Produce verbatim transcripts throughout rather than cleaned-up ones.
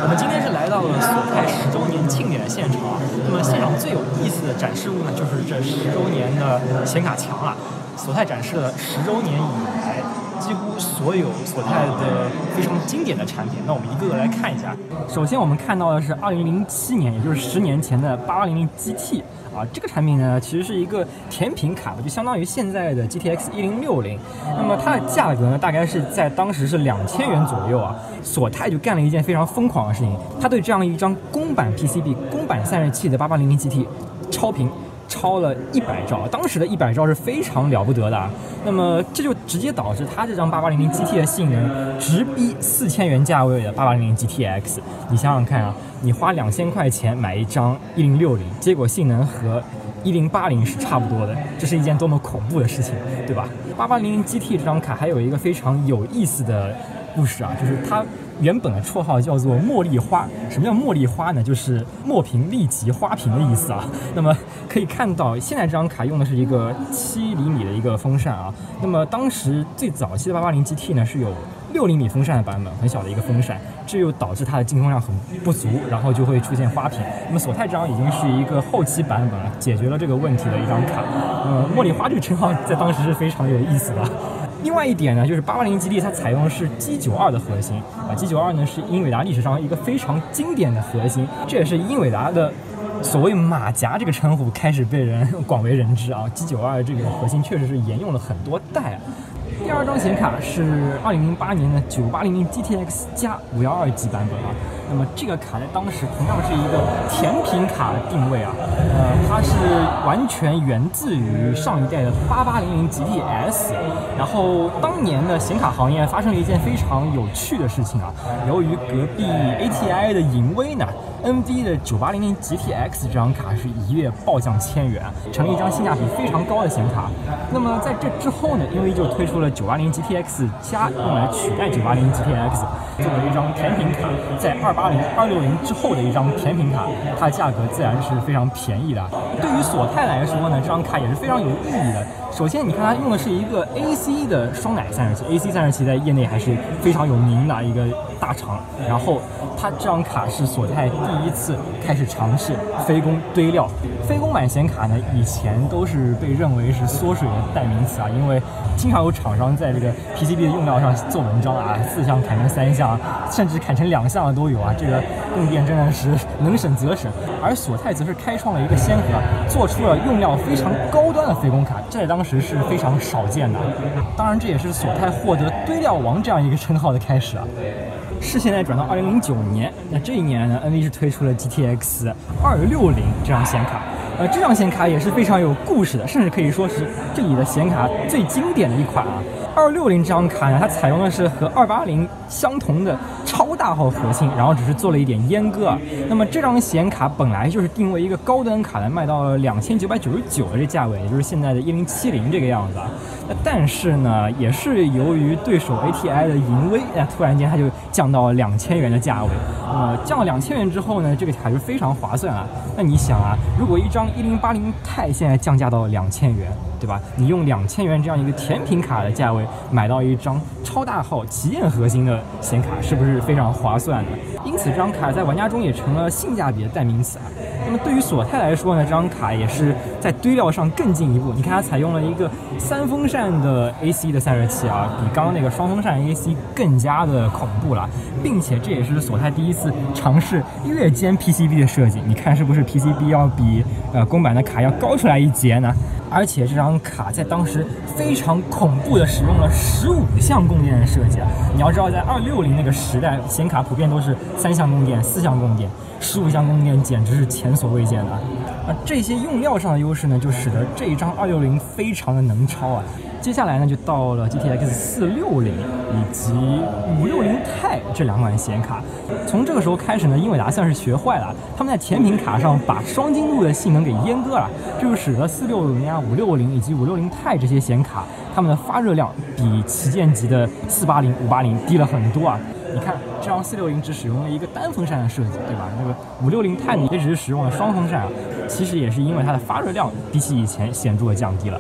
我们今天是来到了索泰十周年庆典的现场。那么现场最有意思的展示物呢，就是这十周年的显卡墙啊。索泰展示了十周年以来几乎所有索泰的非常经典的产品。那我们一个个来看一下。首先我们看到的是二零零七年，也就是十年前的八八零零 G T。啊，这个产品呢，其实是一个甜品卡，就相当于现在的 G T X 一零六零。那么它的价格呢，大概是在当时是两千元左右啊。索泰就干了一件非常疯狂的事情，他对这样一张公版 P C B、公版散热器的八八零零 G T 超频。超了一百兆，当时的一百兆是非常了不得的。那么这就直接导致它这张八八零零 G T 的性能直逼四千元价位的八八零零 G T X。你想想看啊，你花两千块钱买一张一零六零，结果性能和一零八零是差不多的，这是一件多么恐怖的事情，对吧？八八零零 G T 这张卡还有一个非常有意思的故事啊，就是它原本的绰号叫做茉莉花。什么叫茉莉花呢？就是墨屏立即花屏的意思啊。那么可以看到，现在这张卡用的是一个七厘米的一个风扇啊。那么当时最早期的八八零 G T 呢是有六厘米风扇的版本，很小的一个风扇，这又导致它的进风量很不足，然后就会出现花屏。那么索泰这张已经是一个后期版本了，解决了这个问题的一张卡。呃，茉莉花这个称号在当时是非常有意思的。另外一点呢，就是八八零 G T 它采用的是 G 九十二的核心啊 ，G 九十二呢是英伟达历史上一个非常经典的核心，这也是英伟达的所谓马甲这个称呼开始被人广为人知啊。G 九十二这个核心确实是沿用了很多代啊。第二张显卡是二零零八年的九八零零 G T X 加五一二 G 版本啊。那么这个卡在当时同样是一个甜品卡的定位啊，呃，它是完全源自于上一代的八八零零 G T S。然后当年的显卡行业发生了一件非常有趣的事情啊，由于隔壁 A T I 的淫威呢。N V 的九八零零 G T X 这张卡是一跃暴降千元，成了一张性价比非常高的显卡。那么在这之后呢，因为就推出了九八零 G T X 加，用来取代九八零 G T X， 作为一张甜品卡，在二八零、二六零之后的一张甜品卡，它的价格自然是非常便宜的。对于索泰来说呢，这张卡也是非常有意义的。首先，你看它用的是一个 A C 的双奶散热器 ，A C 散热器在业内还是非常有名的一个大厂。然后，它这张卡是索泰第一次开始尝试非公堆料。非公版显卡呢，以前都是被认为是缩水的代名词啊，因为经常有厂商在这个 P C B 的用料上做文章啊，四项砍成三项，甚至砍成两项的都有啊。这个用电真的是能省则省。而索泰则是开创了一个先河，做出了用料非常高端的非公卡，这在当时是非常少见的。当然，这也是索泰获得堆料王这样一个称号的开始啊。是现在转到二零零九年，那这一年呢 ，N V 是推出了 G T X 二六零这张显卡，呃，这张显卡也是非常有故事的，甚至可以说是这里的显卡最经典的一款啊。二六零这张卡呢，它采用的是和二八零相同的超大号核心，然后只是做了一点阉割啊。那么这张显卡本来就是定位一个高端卡的，卖到了两千九百九十九的这价位，也就是现在的一零七零这个样子啊。那但是呢，也是由于对手 A T I 的淫威，那突然间它就降到了两千元的价位。那么降了两千元之后呢，这个卡就非常划算啊。那你想啊，如果一张一零八零钛现在降价到两千元，对吧？你用两千元这样一个甜品卡的价位买到一张超大号旗舰核心的显卡，是不是非常划算的？因此，这张卡在玩家中也成了性价比的代名词啊。那么对于索泰来说呢，这张卡也是在堆料上更进一步。你看，它采用了一个三风扇的 A C 的散热器啊，比刚刚那个双风扇 A C 更加的恐怖了，并且这也是索泰第一次尝试月间 P C B 的设计。你看是不是 P C B 要比呃公版的卡要高出来一截呢？而且这张卡在当时非常恐怖的使用了十五项供电的设计啊！你要知道，在二六零那个时代，显卡普遍都是三项供电、四项供电，十五项供电简直是前所未见的啊！而这些用料上的优势呢，就使得这一张二六零非常的能超啊！接下来呢，就到了 G T X 四六零以及五六零钛这两款显卡。从这个时候开始呢，英伟达算是学坏了，他们在甜品卡上把双晶路的性能给阉割了，这就使得四六零啊、五六零以及五六零钛这些显卡，它们的发热量比旗舰级的四八零、五八零低了很多啊。你看，这张四六零只使用了一个单风扇的设计，对吧？那个五六零钛呢，也只是使用了双风扇啊。其实也是因为它的发热量比起以前显著的降低了。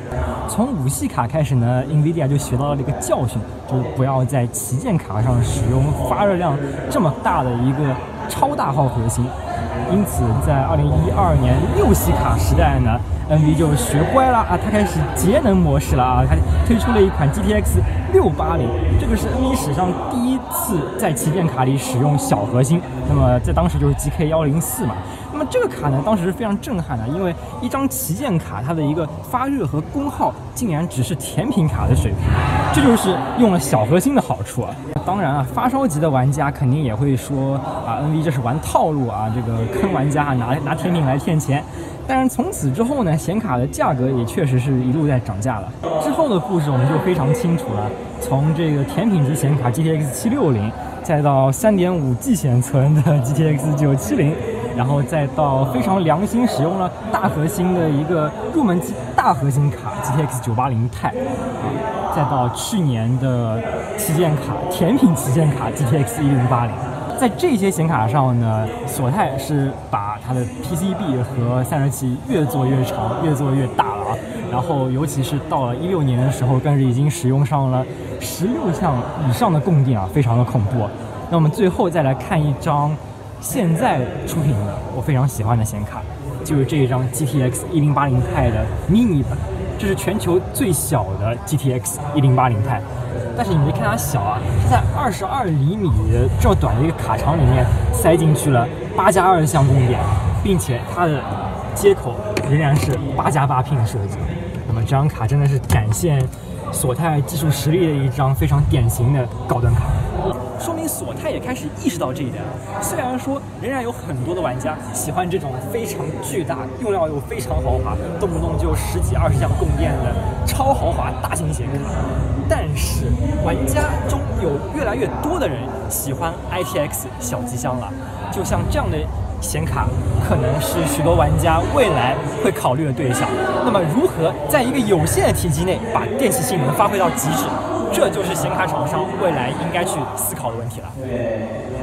从五系卡开始呢 ，NVIDIA 就学到了这个教训，就是不要在旗舰卡上使用发热量这么大的一个超大号核心。因此，在二零一二年六系卡时代呢 ，N V 就学乖了啊，它开始节能模式了啊，它推出了一款 G T X 六八零，这个是 N V 史上第一次在旗舰卡里使用小核心，那么在当时就是 G K 一零四嘛。那么这个卡呢，当时是非常震撼的，因为一张旗舰卡它的一个发热和功耗竟然只是甜品卡的水平，这就是用了小核心的好处啊。当然啊，发烧级的玩家肯定也会说啊 ，N V 这是玩套路啊，这个坑玩家拿拿甜品来骗钱。但是从此之后呢，显卡的价格也确实是一路在涨价了。之后的故事我们就非常清楚了，从这个甜品级显卡 G T X 七六零，再到 三点五 G 显存的 G T X 九七零。然后再到非常良心使用了大核心的一个入门级大核心卡 G T X 九八零 钛，啊，再到去年的旗舰卡甜品旗舰卡 G T X 一零八零。在这些显卡上呢，索泰是把它的 P C B 和散热器越做越长，越做越大了啊。然后尤其是到了一六年的时候，更是已经使用上了十六项以上的供电啊，非常的恐怖。那我们最后再来看一张现在出品的我非常喜欢的显卡，就是这一张 G T X 一零八零 钛的 mini 版，这是全球最小的 G T X 一零八零 钛。但是你没看它小啊，是在二十二厘米的这么短的一个卡槽里面塞进去了八加二项供电，并且它的接口仍然是八加八 pin 设计。那么这张卡真的是展现索泰技术实力的一张非常典型的高端卡，说明索泰也开始意识到这一点。虽然说仍然有很多的玩家喜欢这种非常巨大、用料又非常豪华、动不动就十几二十项供电的超豪华大型显卡，但是玩家中有越来越多的人喜欢 I T X 小机箱了。就像这样的显卡可能是许多玩家未来会考虑的对象。那么如何在一个有限的体积内把电气性能发挥到极致，这就是显卡厂商未来应该去思考的问题了。